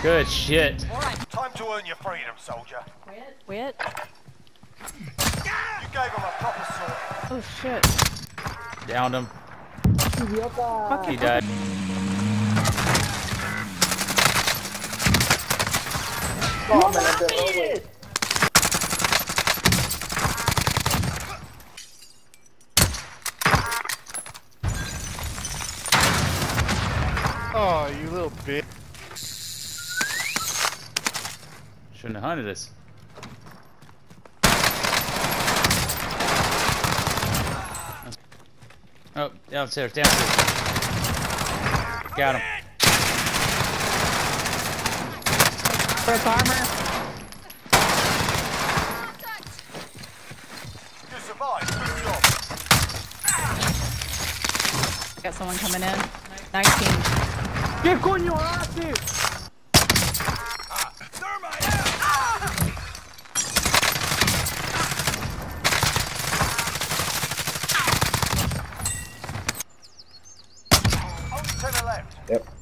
Good shit. Time to earn your freedom, soldier. Quit? You gave him a proper sword. Oh shit. Downed him. Idiota. He died. No mames. Oh, you little bitch. Shouldn't have hunted us. Oh, downstairs, downstairs. Got him. Broke armor. You survived. Good job. Got someone coming in. 19. ¿Qué coño haces? Only 10 left. Yep.